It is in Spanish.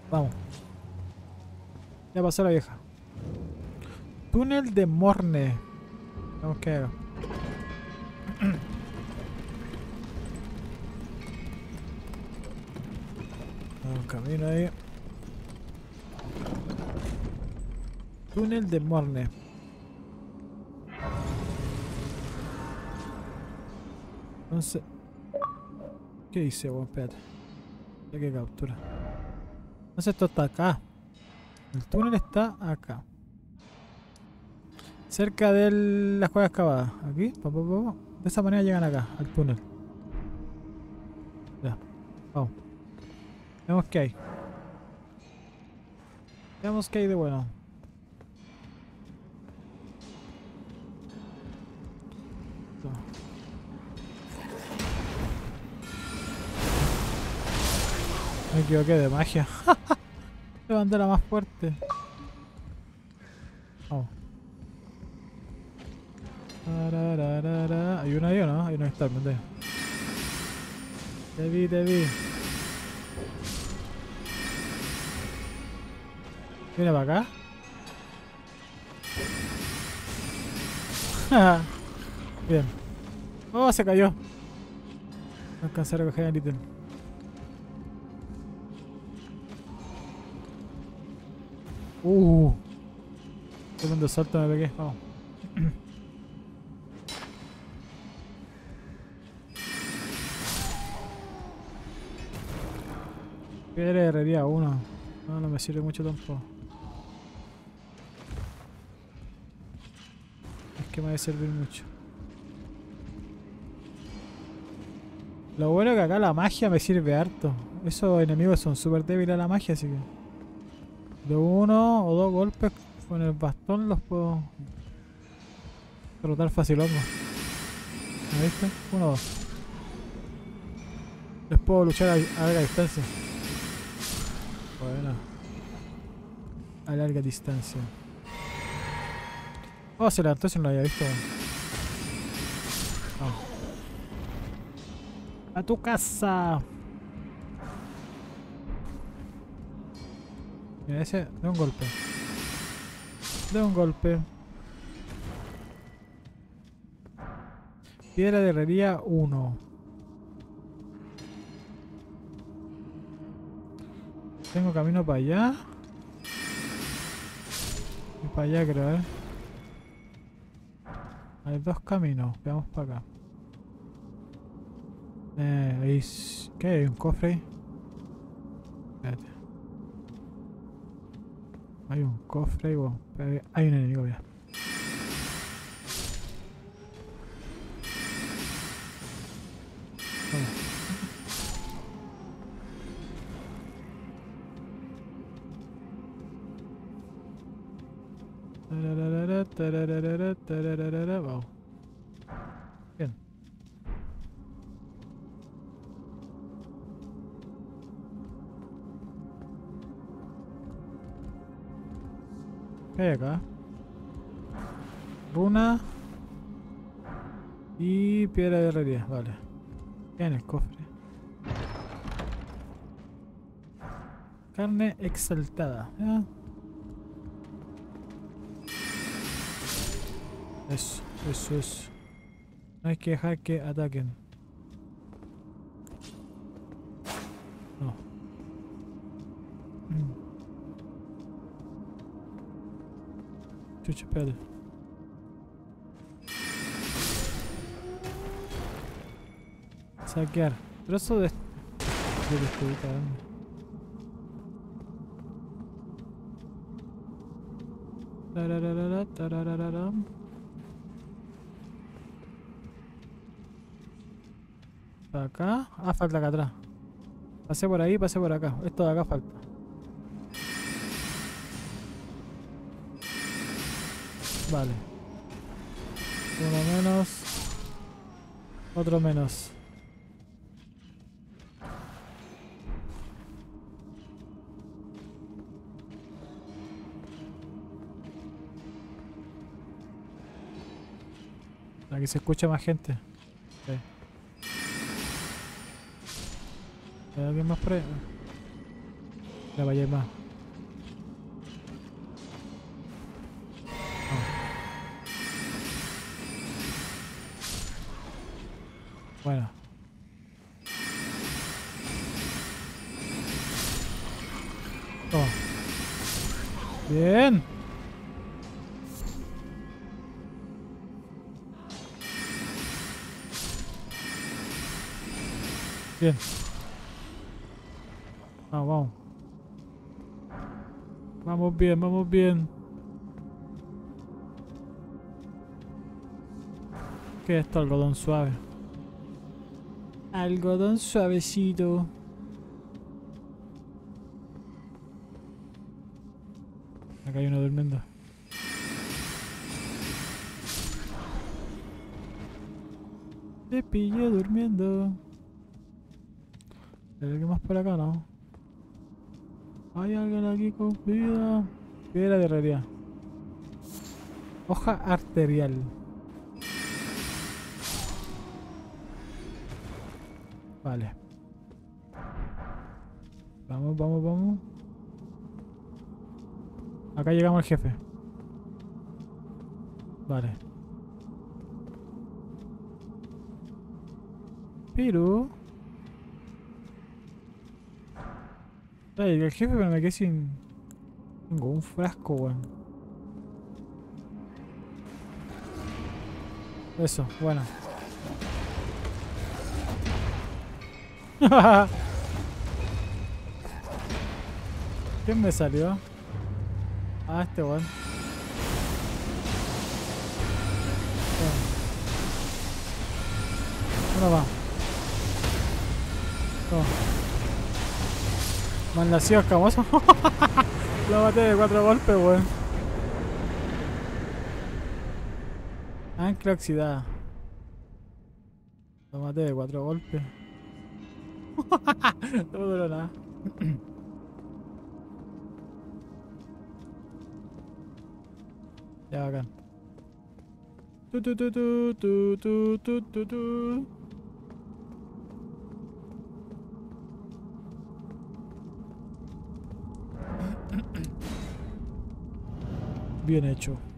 Vamos. Ya pasó la vieja. Túnel de Morne. Vamos que haga. Un camino ahí. Túnel de Morne. Entonces... ¿Qué hice, weón? Espérate. Ya que captura. Entonces esto está acá. El túnel está acá. Cerca de las cuevas excavadas. Aquí. De esa manera llegan acá, al túnel. Ya. Vamos. Veamos qué hay. Veamos qué hay de bueno. Toma. Me equivoqué de magia. Le mandé la más fuerte. Vamos. ¿Hay uno ahí o no? Hay uno que está, pendejo. Te vi, te vi. Viene para acá. Bien. Oh, se cayó. No alcancé a recoger el ítem. Tremendo salto me pegué. Vamos. Piedra de herrería 1. No, no me sirve mucho tampoco. Es que me va a servir mucho. Lo bueno es que acá la magia me sirve harto. Esos enemigos son súper débiles a la magia, así que... De uno o dos golpes con el bastón los puedo derrotar facilongo. ¿Me viste? Uno o dos. Les puedo luchar a larga distancia. Bueno. A larga distancia. Oh, se levantó, si no lo había visto. Vamos. ¡A tu casa! Mira, ese... De un golpe. De un golpe. Piedra de herrería 1. Tengo camino para allá. Y para allá creo, Hay dos caminos. Veamos para acá. ¿Qué hay? ¿Un cofre ahí? Espérate. Hay un cofre ahí, wow. Hay un enemigo ya. Vamos. Vamos. Bien. ¿Qué hay acá? Runa. Y piedra de herrería, vale. ¿Qué hay en el cofre? Carne exaltada. ¿Ya? Eso. No hay que dejar que ataquen. No. Chucha, espérate. Saquear. Trozo de... escudita grande. Tararararam. ¿Para acá? Ah, falta acá atrás. Pasé por ahí, pasé por acá. Esto de acá falta. Vale. Uno menos. Otro menos. Aquí se escucha más gente. Sí. ¿Hay alguien más por ahí? La vaya más. Bueno. Toma. Bien. Bien. Vamos, vamos. Vamos bien, vamos bien. ¿Qué es esto? Algodón suave. Algodón suavecito. Acá hay uno durmiendo. Te pillé durmiendo. ¿Hay alguien más por acá, no? Hay alguien aquí con vida. Piedra de herrería. Hoja arterial. Vale. Vamos, vamos, vamos. Acá llegamos al jefe. Vale. Pero... Ay, el jefe, pero me quedé sin... Tengo un frasco, weón. Eso, bueno. ¿Quién me salió? Ah, este weón. Uno más. Toma. Mal nacido escamoso. Lo maté de 4 golpes, weón. Ancla oxidada. Lo maté de 4 golpes. No duró nada. Ya, bacán. Tu, tu, tu, tu, tu, tu, tu, tu, tu. Bien hecho.